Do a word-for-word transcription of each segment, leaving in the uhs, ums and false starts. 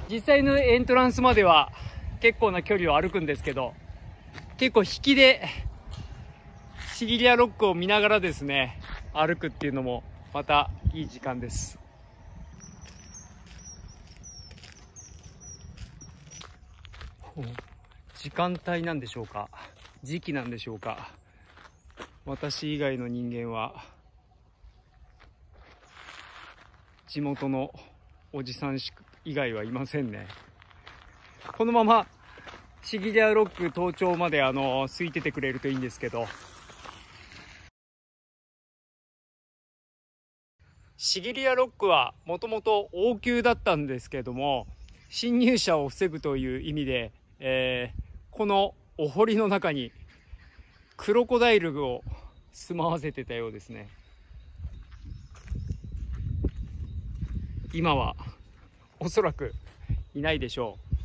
実際のエントランスまでは結構な距離を歩くんですけど、結構引きでシギリアロックを見ながらですね歩くっていうのもまたいい時間です。時間帯なんでしょうか、時期なんでしょうか、私以外の人間は地元のおじさん以外はいませんね。このままシギリアロック登頂まであの空いててくれるといいんですけど、シギリアロックはもともと王宮だったんですけども、侵入者を防ぐという意味で、えー、このお堀の中にクロコダイルを住まわせてたようですね。今はおそらくいないでしょう。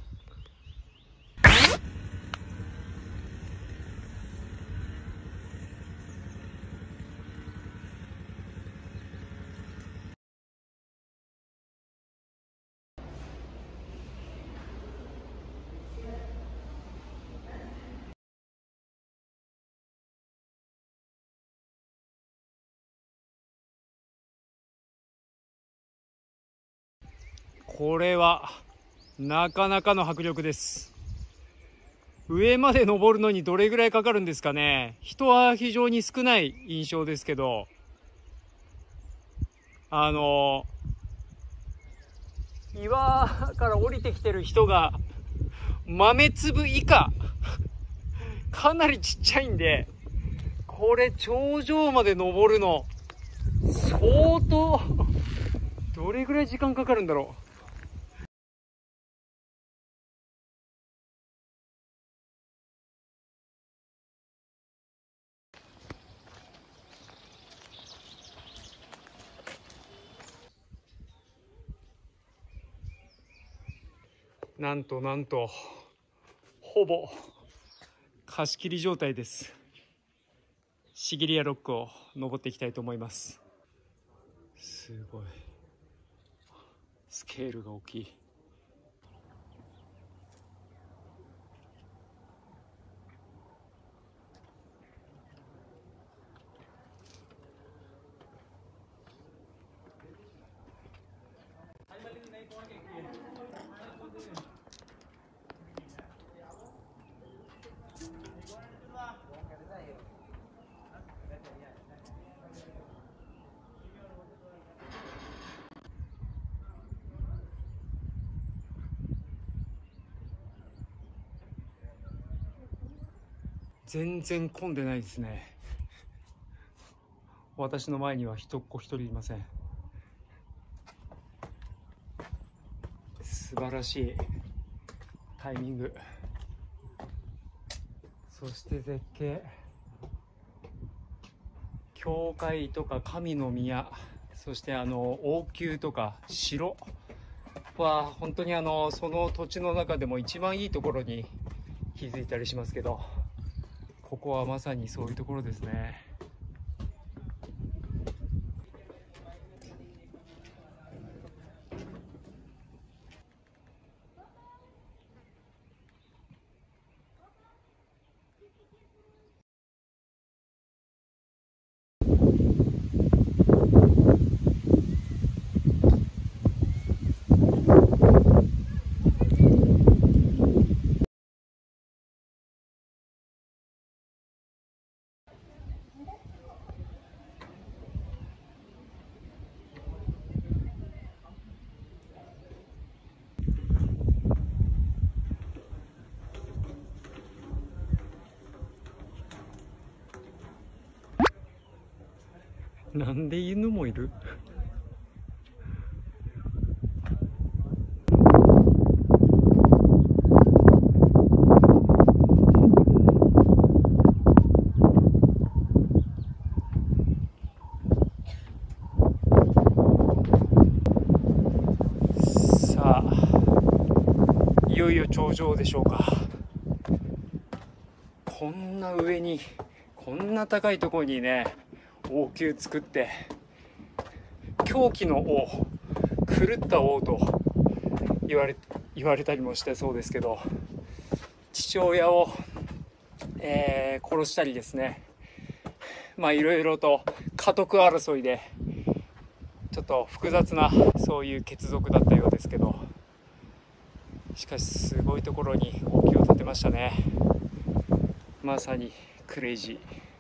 これはなかなかの迫力です。上まで登るのにどれぐらいかかるんですかね。人は非常に少ない印象ですけど、あの岩から降りてきてる人が豆粒以下かなりちっちゃいんで、これ頂上まで登るの相当どれぐらい時間かかるんだろう。なんとなんとほぼ貸し切り状態です。シギリアロックを登っていきたいと思います。すごいスケールが大きい。全然混んでないですね。私の前には人っ子一人いません。素晴らしいタイミング、そして絶景、教会とか神の宮、そしてあの王宮とか城は本当にあのその土地の中でも一番いいところに気づいたりしますけど、ここはまさにそういうところですね。なんで犬もいる？さあ、いよいよ頂上でしょうか。こんな上に、こんな高いところにね、王宮作って、狂気の王、狂った王と言われ言われたりもしてそうですけど、父親を、えー、殺したりですね、まあいろいろと家督争いでちょっと複雑なそういう血族だったようですけど、しかしすごいところに王宮を建てましたね。まさにクレイジー。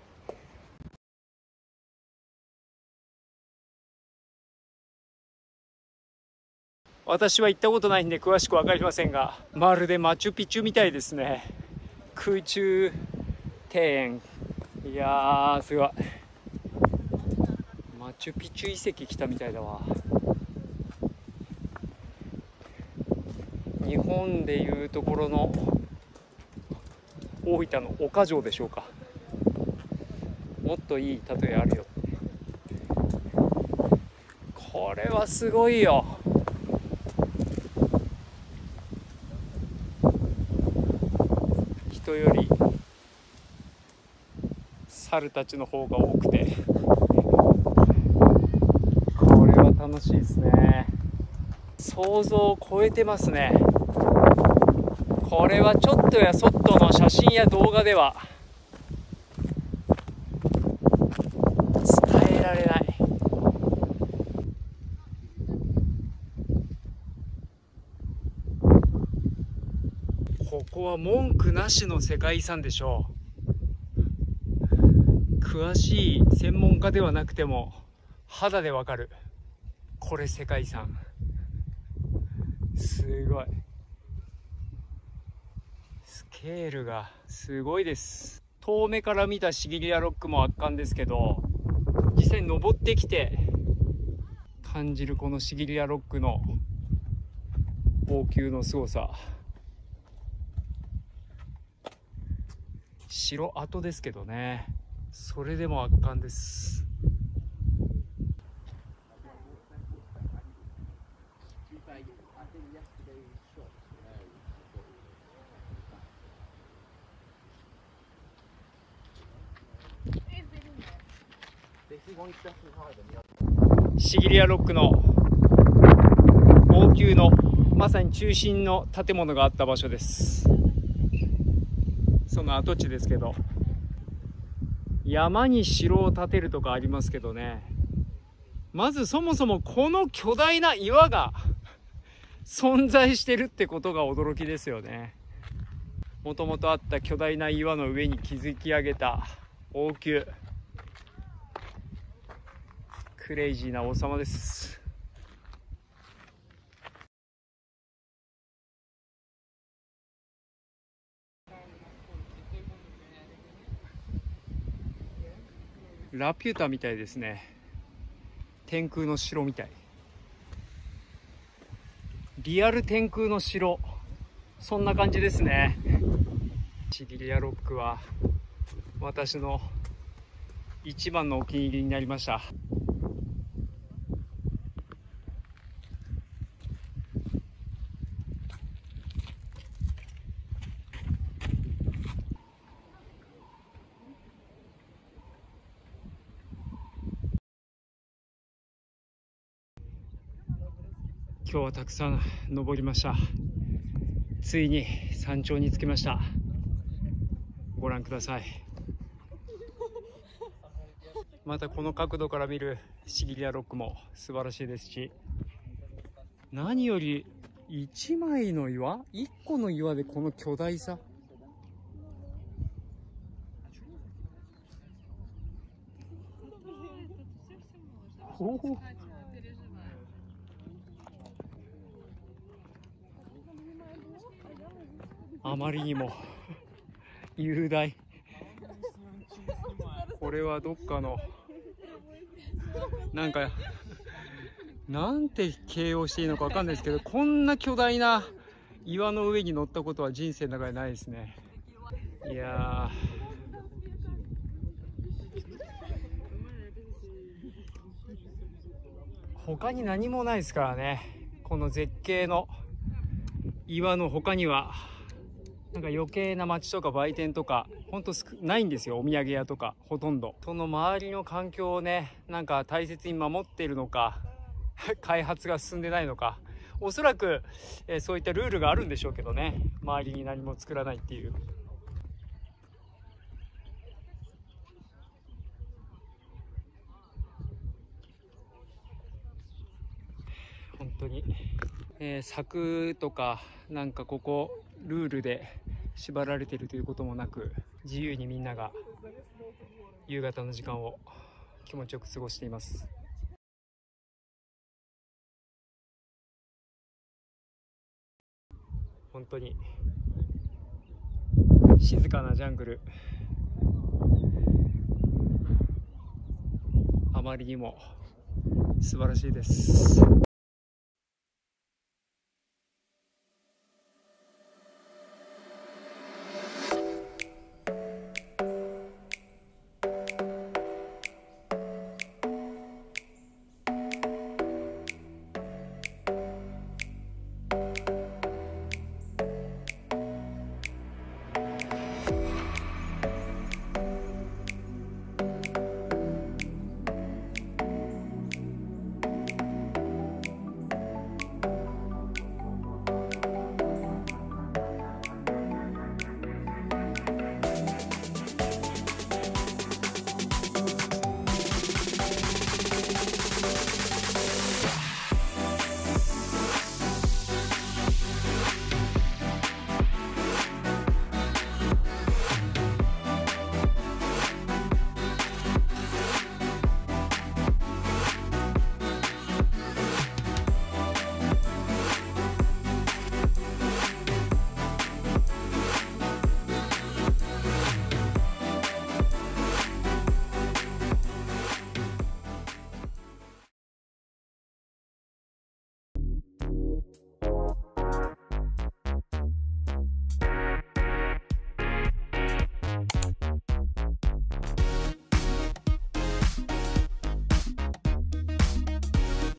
私は行ったことないんで詳しく分かりませんが、まるでマチュピチュみたいですね。空中庭園、いやーすごい。マチュピチュ遺跡来たみたいだわ。日本でいうところの大分の岡城でしょうか。もっといい例えあるよ。これはすごいよ。人より猿たちの方が多くて、これは楽しいですね。想像を超えてますね。これはちょっとやそっとの写真や動画では伝えられない。ここは文句なしの世界遺産でしょう。詳しい専門家ではなくても肌でわかる。これ世界遺産。すごい。スケールがすごいです。遠目から見たシギリアロックも圧巻ですけど、実際に登ってきて感じるこのシギリアロックの王宮のすごさ。城跡ですけどね、それでも圧巻です。シギリアロックの王宮のまさに中心の建物があった場所です。その跡地ですけど、山に城を建てるとかありますけどね、まずそもそもこの巨大な岩が存在してるってことが驚きですよね。もともとあった巨大な岩の上に築き上げた王宮、クレイジーな王様です。ラピュタみたいですね。天空の城みたい。リアル天空の城、そんな感じですね。シギリアロックは私の一番のお気に入りになりました。今日はたくさん登りました。ついに山頂に着きました。ご覧ください。またこの角度から見るシギリアロックも素晴らしいですし、何より一枚の岩、一個の岩でこの巨大さ、おお、あまりにも雄大。これはどっかのなんかなんて形容していいのか分かんないですけど、こんな巨大な岩の上に乗ったことは人生の中でないですね。いやー、他に何もないですからね。この絶景の岩の他にはなんか余計な町とか売店とかほんとないんですよ。お土産屋とかほとんど。その周りの環境をね、なんか大切に守っているのか開発が進んでないのかおそらく、えー、そういったルールがあるんでしょうけどね、周りに何も作らないっていう。本当に、えー、柵とかなんかここルールで縛られているということもなく、自由にみんなが夕方の時間を気持ちよく過ごしています。本当に静かなジャングル、あまりにも素晴らしいです。